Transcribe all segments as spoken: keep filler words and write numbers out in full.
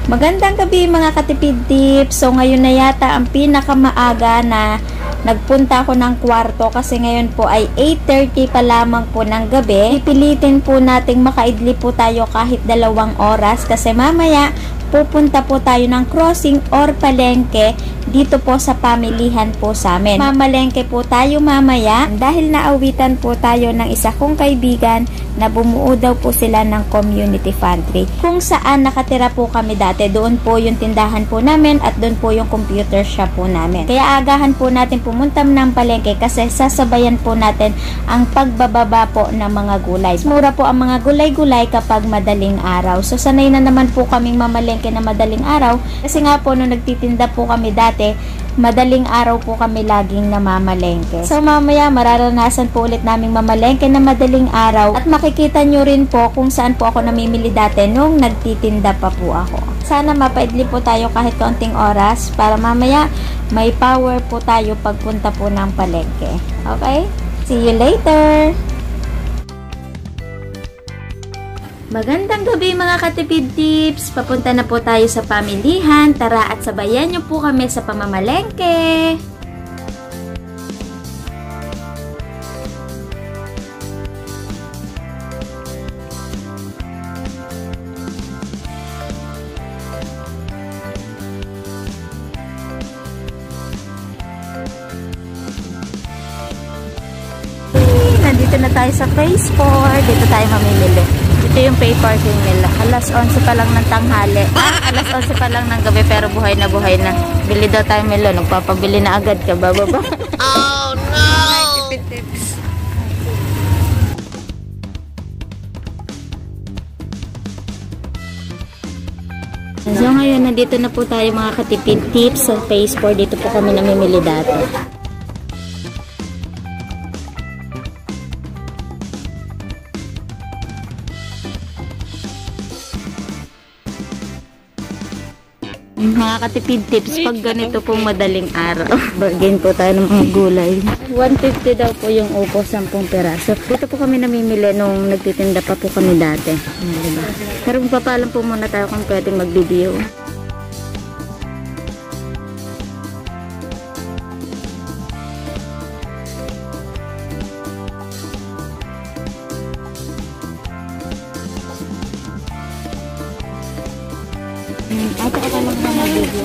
Magandang gabi mga katipid tips. So ngayon na yata ang pinakamaaga na nagpunta ako ng kwarto kasi ngayon po ay eight thirty pa lamang po ng gabi. Pipilitin po nating makaidli po tayo kahit dalawang oras kasi mamaya pupunta po tayo ng crossing or palengke dito po sa pamilihan po sa amin. Mamalengke po tayo mamaya dahil naawitan po tayo ng isa kong kaibigan na bumuo daw po sila ng community pantry. Kung saan nakatira po kami dati, doon po yung tindahan po namin at doon po yung computer shop po namin. Kaya agahan po natin pumunta ng palengke kasi sasabayan po natin ang pagbababa po ng mga gulay. Mura po ang mga gulay-gulay kapag madaling araw. So sanay na naman po kaming mamalengke na madaling araw kasi nga po nung nagtitinda po kami dati, madaling araw po kami laging namamalengke. So mamaya mararanasan po ulit naming mamalengke na madaling araw at makikita nyo rin po kung saan po ako namimili dati nung nagtitinda pa po ako. Sana mapaidli po tayo kahit kaunting oras para mamaya may power po tayo pagpunta po ng palengke. Okay? See you later! Magandang gabi mga katipid tips! Papunta na po tayo sa pamilihan. Tara at sabayan niyo po kami sa pamamalengke! Nandito na tayo sa phase four. Dito tayo mamimili. Ito yung pay parking nila. alas onse pa lang ng tanghali. Ah, alas onse pa lang ng gabi pero buhay na buhay na. Bili daw tayo Milo. Nagpapabili na agad ka. Bababa. Oh no! Tipid tips. So ngayon, nandito na po tayo mga katipid tips sa phase four. Dito po kami namimili dati. Mga katipid tips, pag ganito pong madaling araw, bargain po tayo ng mga gulay. one fifty daw po yung upo, ten peraso. Dito po kami namimili nung nagtitinda pa po kami dati. Diba? Pero magpapalam po muna tayo kung pwedeng mag-video. Ate, ako lang na mag-video.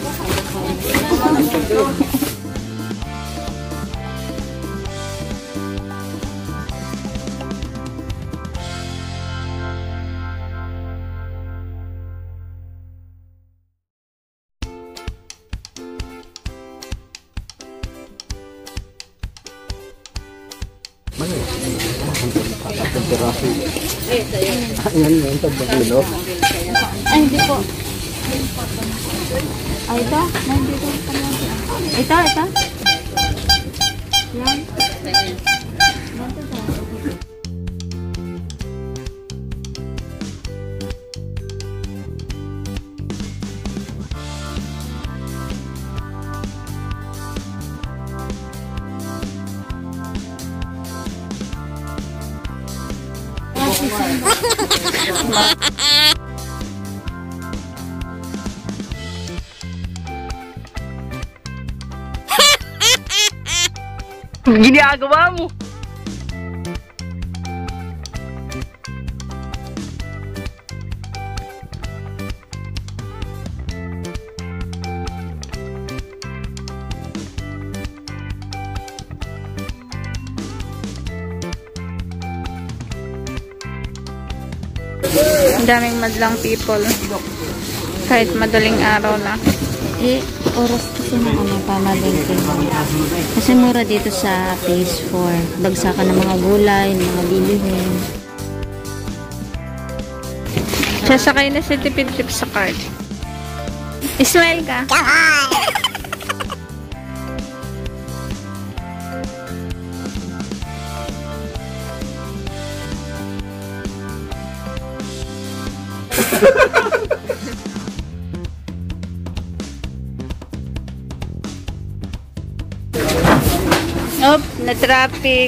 Ay, hindi po. Ay, ito? Nandito pa lang. Ito, ito? Yan. Ginagawa mo. Ang daming madlang people. Kahit madaling araw na. Eh, oras kasi ng ano, pamalengke. Kasi mura dito sa phase four. Bagsakan ng mga gulay, ng mga bilihin. Sasakay na si Tipid Tips sa card. Smile ka. Op, na-traffic.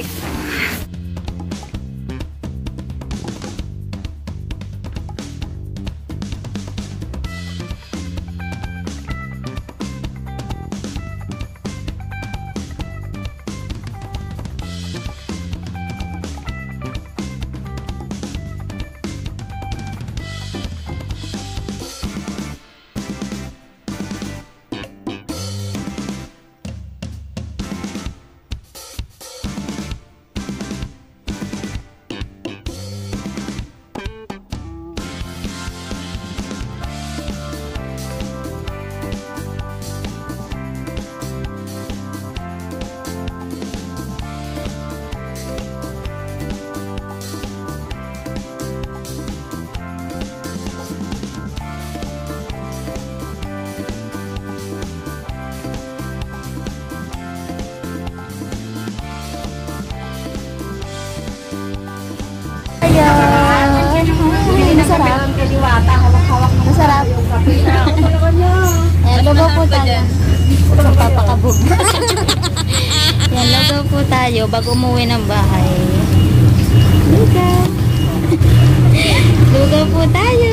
tayo. Magpapakabog. Yan, lugaw po tayo bago umuwi ng bahay. Lugaw. Lugaw po tayo.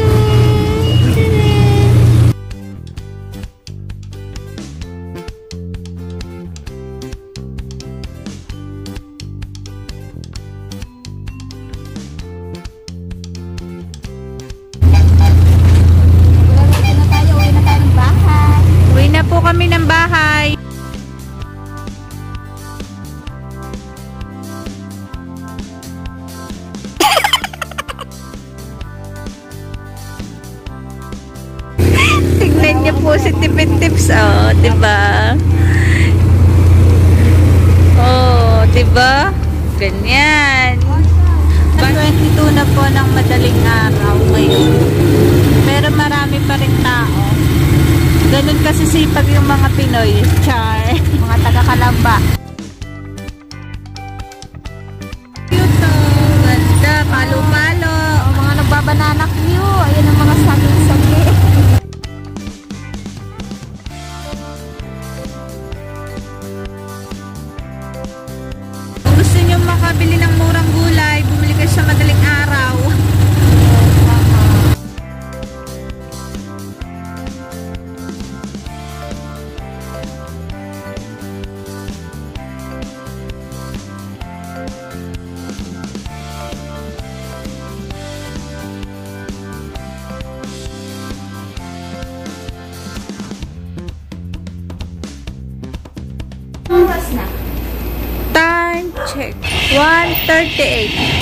Uwi na po kami ng bahay. Tignan niyo po si Tipid Tips, oh, diba? Oh, diba? Ganyan. twenty-two na po ng madaling araw ngayon. Pero marami pa rin tao. Ganun kasi sipag yung mga Pinoy. Char. Mga taga-Kalamba. Cute, oh. Ganda. Palo-palo. O, mga nagbabanana queue. Ayan ang mga saging-saging. Kung gusto nyo makabili ng murang gulay, bumili kayo sa madaling araw. Oras na. Time check. one thirty-eight.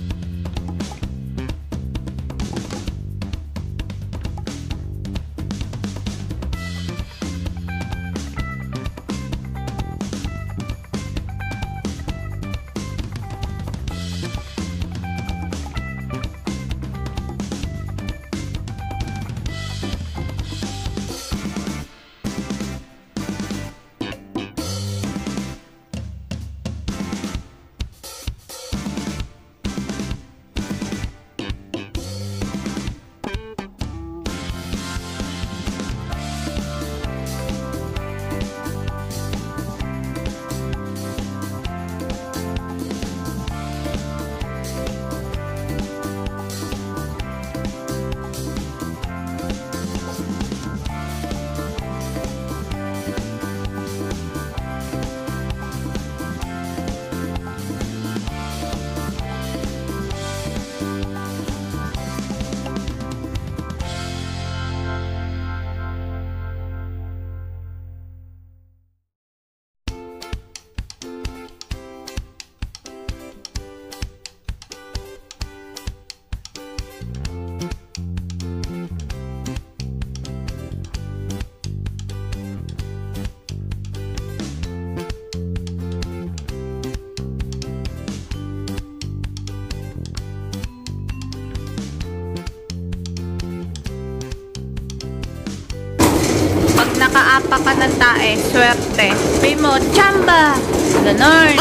Nakaapa ka ng tae, swerte. Pay mo, chamba! Ganon.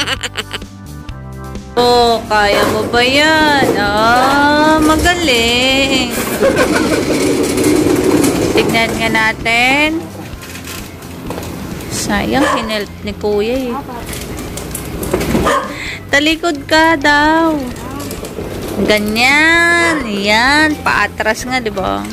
Oh, kaya mo ba yan? Ah, magaling. Tignan nga natin. Sayang, hinelp ni kuya eh. Talikod ka daw. Ganyan. Yan, paatras nga, di ba?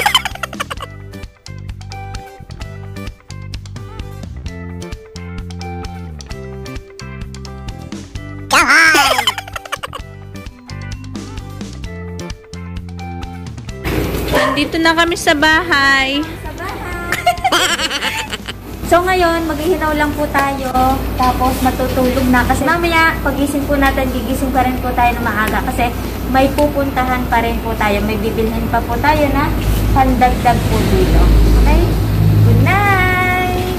Nandito na kami sa bahay. Sa bahay. So ngayon, maghihinaw lang po tayo. Tapos matutulog na. Kasi mamaya, pagising po natin, gigising pa rin po tayo na maaga. Kasi may pupuntahan pa rin po tayo. May bibilhin pa po tayo na pandagdag po dito. Okay? Good night!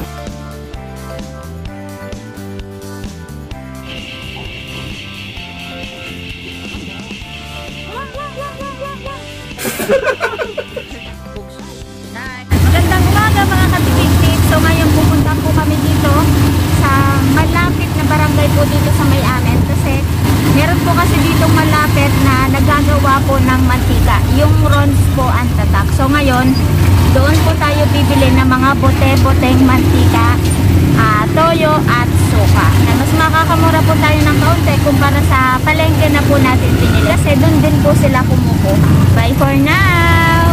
Magandang umaga mga katipid. So ngayon pupunta po kami dito sa malapit na barangay po dito sa May-Amen. Kasi meron po kasi dito malapit na nagagawa po ng mantika. Yung Rons po ang tatak. So ngayon Doon po tayo bibili ng mga bote-boteng mantika, uh, toyo at suka. Mas makakamura po tayo ng kaunti kumpara sa palengke na po natin pinili. Kasi doon din po sila kumukuha. Bye for now!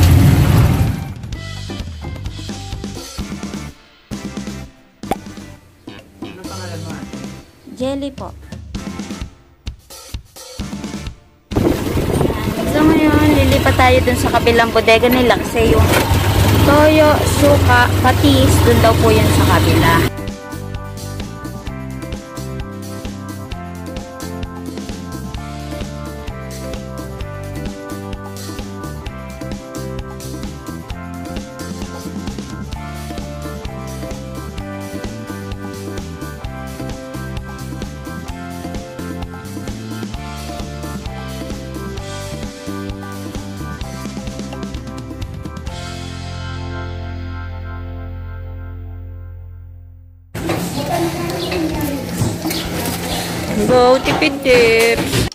Ano pangalan mo? Jelly po. So ngayon, lilipat tayo dun sa kabilang bodega nila kasi yung toyo, suka, patis, dun daw po yun sa kabila. Go, tipid tips.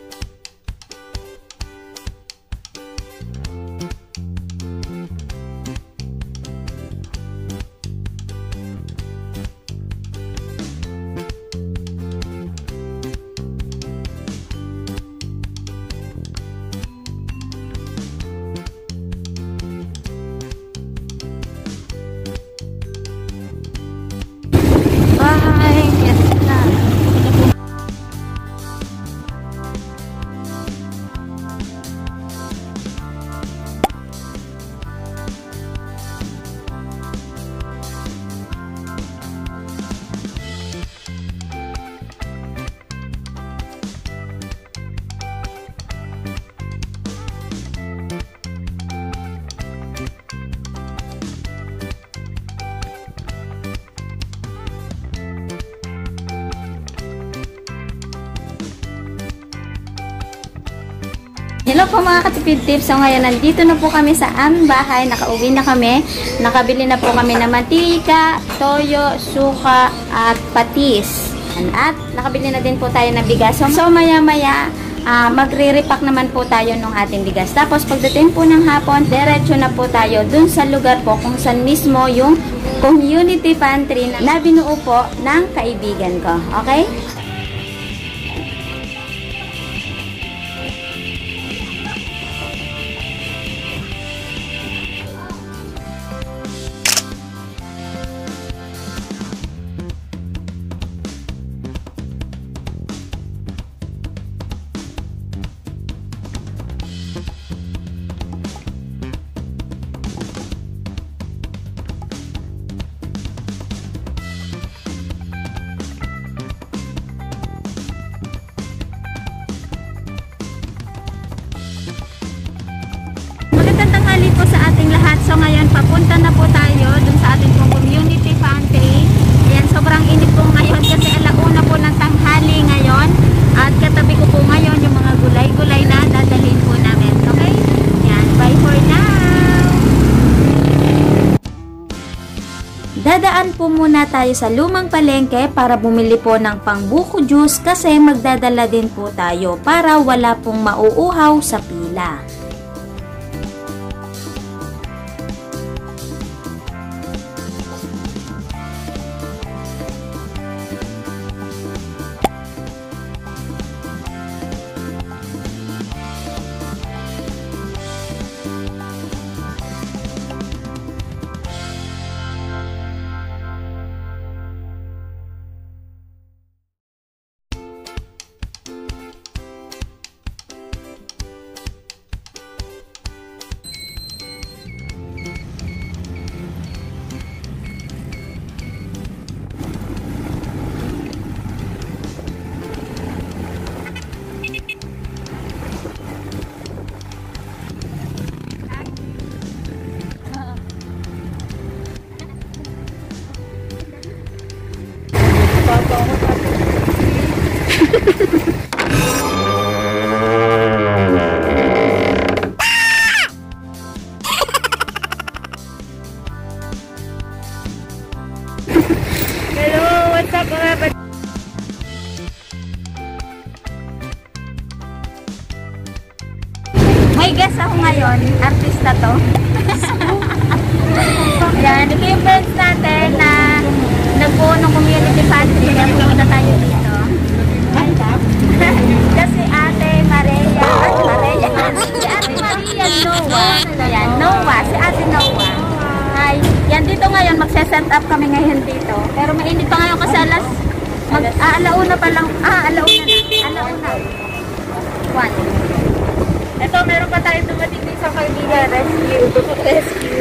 Bye. Yes na. Hello po mga katipid tips. So ngayon nandito na po kami sa aming bahay. Nakauwi na kami. Nakabili na po kami ng mantika, toyo, suka at patis. At nakabili na din po tayo ng bigas. So, so maya maya uh, magre-repack naman po tayo ng ating bigas. Tapos pagdating po ng hapon, diretso na po tayo dun sa lugar po kung saan mismo yung community pantry na binuo po ng kaibigan ko. Okay? Magandang tanghali po sa ating lahat. So ngayon, papunta na po tayo dun sa ating pong community pantry. Ayan, sobrang init po ngayon kasi alauna po ng tanghali ngayon. At katabi ko po ngayon yung mga gulay-gulay na dadalhin po namin. Okay? Ayan, bye for now! Dadaan po muna tayo sa lumang palengke para bumili po ng pangbuko juice kasi magdadala din po tayo para wala pong mauuhaw sa pila. Hello, what's up mga bat- May guest ako ngayon, artista to. Nag-set up kami ngayon dito. Pero mainit pa ngayon kasi alas, mag, ah, alauna pa lang, ah, alauna na, alauna. One. Ito, meron pa tayo dumating din sa kaibigan. Rescue. Rescue.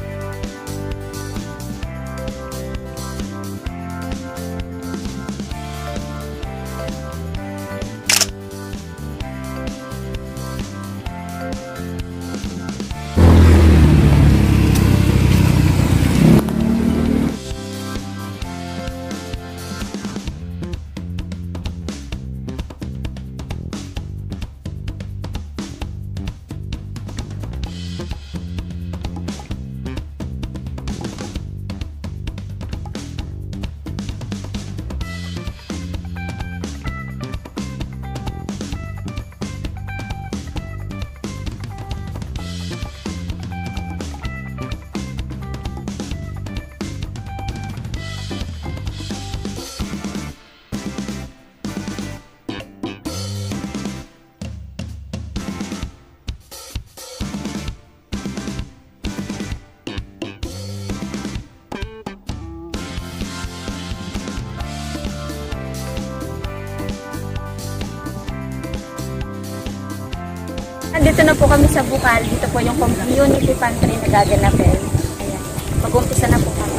Nandito na po kami sa Bukal. Dito po yung community pantry na gaganapin. Ayan. Mag-umpisa na po kami.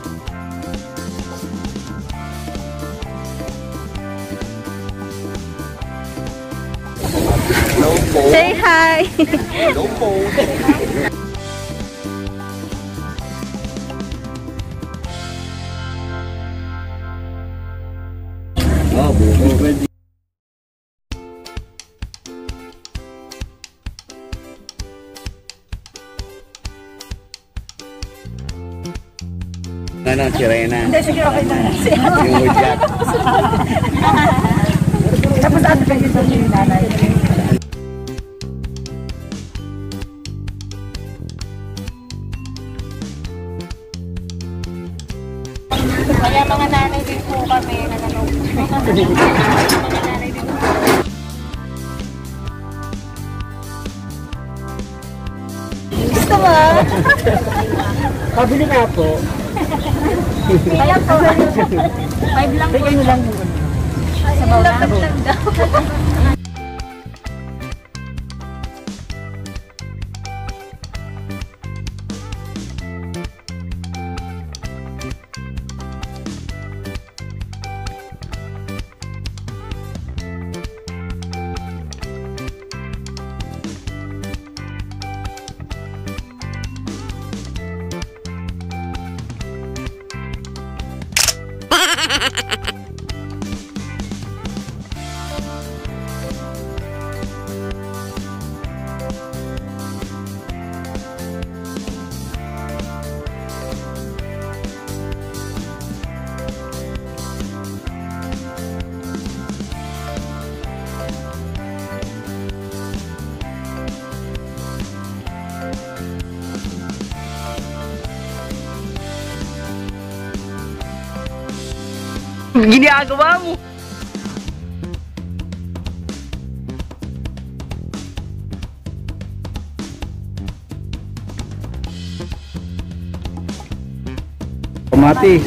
Hello po. Say hi! Hello po. Oh, buko pwede. Ano, sirena. Hindi, sige, okay na. Yung hujat. Tapos ano pa dito yung nanay? Kaya mga nanay din po kami na nanonood. Mga nanay din po. Gusto mo? Pabili nga po. Kaya po. Five lang po. Tingnan lang po. Sabaw lang daw. Ginagawa mo! Kamatis.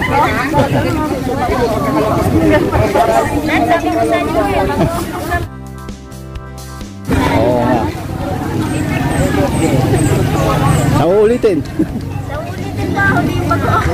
Oo nga. Nauulitin. Naulitin ba ako yung bago?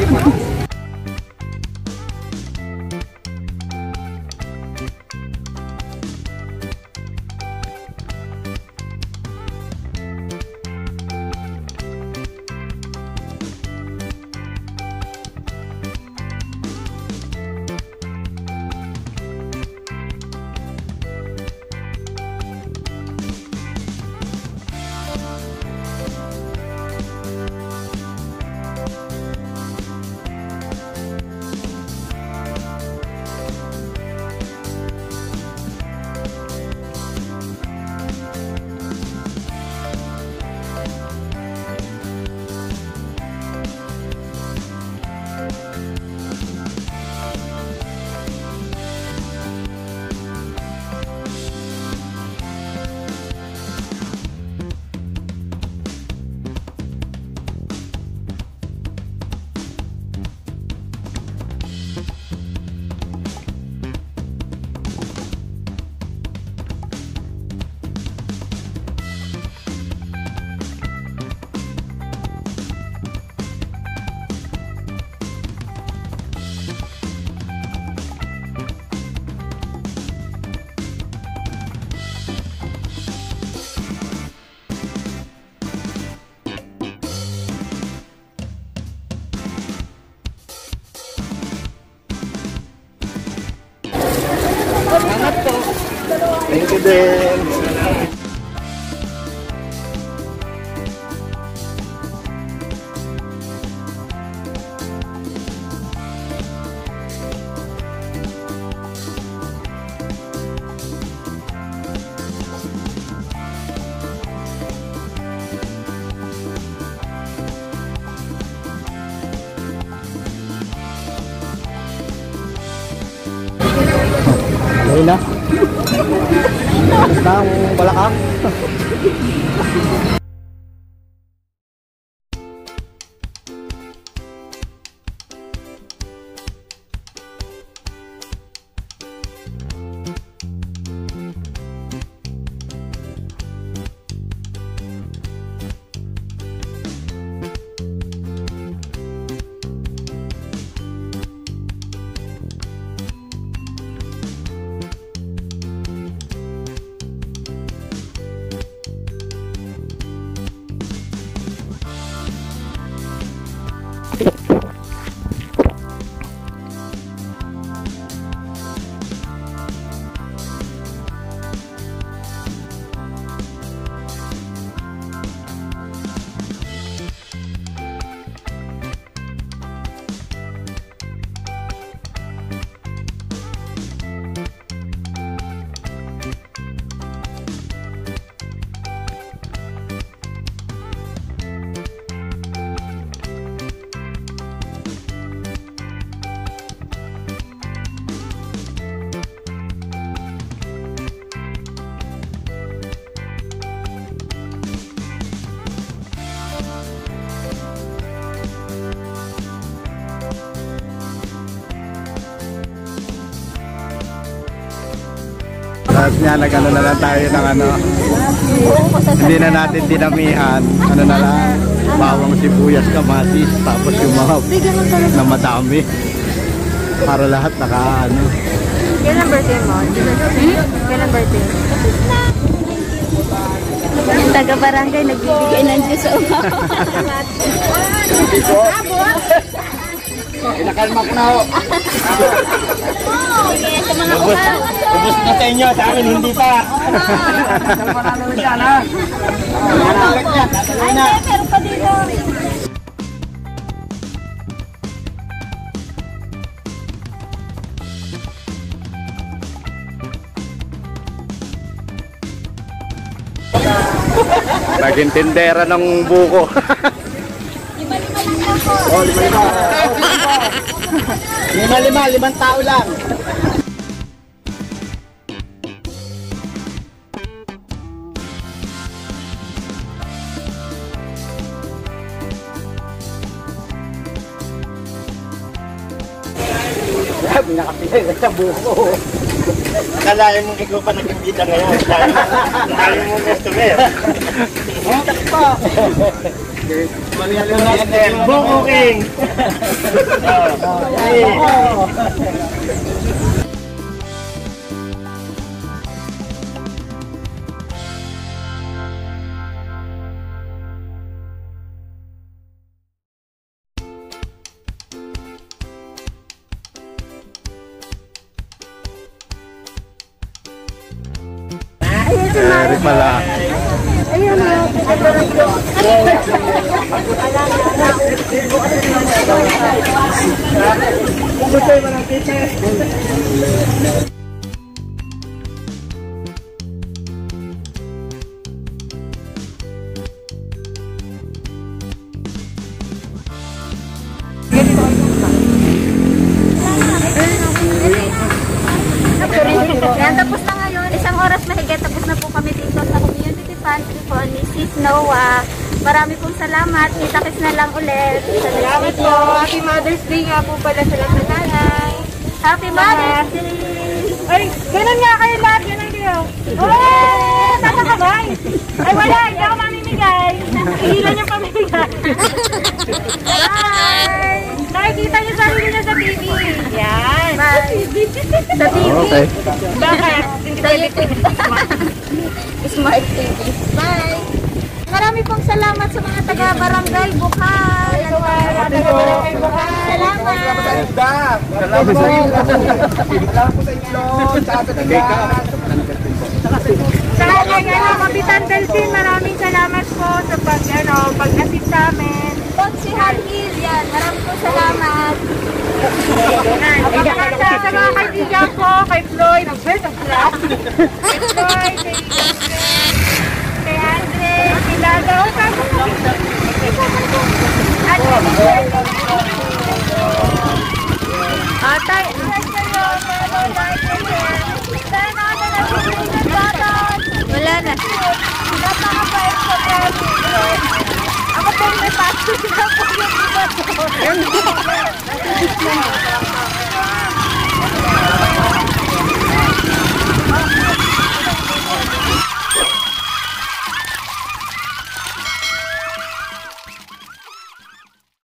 Thank you din. Ayun na. Tapos na ang balakang. Tapos niya, nag-ano na lang tayo ng ano, hindi na natin dinamihan, ano na lang, bawang sibuyas, kamatis, tapos yung mga na madami. Para lahat naka ano. Yan ang birthday mo? Yan ang birthday. Yung taga-barangay nagbibigay ng Diyos sa umaw. Inakalma ko na ho. Oh, yes, sa mga Ubus, ubus na sa inyo, sa amin hindi pa. Kalma na naman dyan ha. Ay, meron pa dito. Naging tindera ng buko. Oh, lima-lima. Lima-lima, limang tao lang. pinakapilay na sa buko. Akalain mong ikaw pa nag-imbita ngayon. Dahil mong customer. Butak pa. Buko King. Eri pala. Ayun o. Gusto mo ng teacher? Yan, tapos na ngayon. Isang oras mahigit. Tapos na po kami dito sa community pantry po ni Sis Noah. Marami pong salamat. Kita-kits na lang ulit. Salamat po. Happy Mother's Day nga po pala sa lahat ng nanay. Happy Mother's Day! Ay, ganun nga kayo lahat. Ganun kayo. Oh! Tatagabay! Ay, wala. Hindi ako mamimigay. Higilan niyo pamimigay. Bye! Nakikita niyo sarili niyo sa T V. Yan. Bye! Sa T V. Okay. Bakit? Hindi Sa YouTube. Smart T V. Bye! Marami pong salamat sa mga taga-barangay Bukal. Salamat po. Salamat! Salamat po. Salamat po sa itlog. Sa aking ano, Kapitan Delsin, maraming salamat po sa pag, ano, pag-assist sa amin. Si Halil yan. Marami pong salamat. At saka sa mga kaibigan ko, kay Floyd, ang best of luck. Kay Floyd, kay kay Andre, kay Lada, o saan mo po? At Atay, Wala na. napakabait sa family. Ako po may pasok na po yung iba ko.